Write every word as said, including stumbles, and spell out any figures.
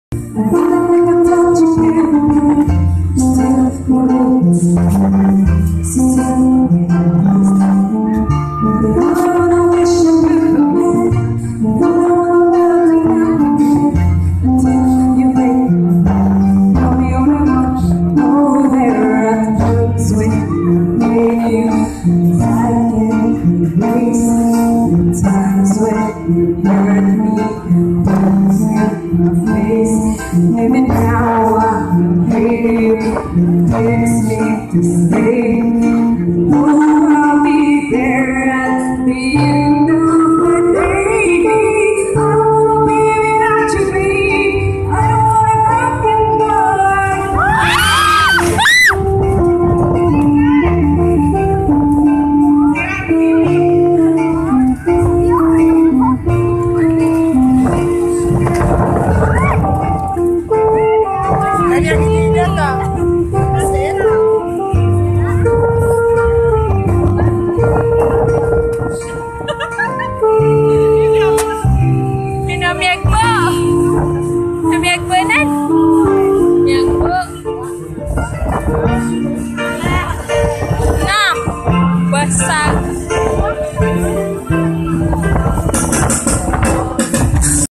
Maybe now I'm here, takes me to stay. Oh, I'll be there at the end of the day. I don't wanna be without you, babe. I don't wanna rock and roll. Basah.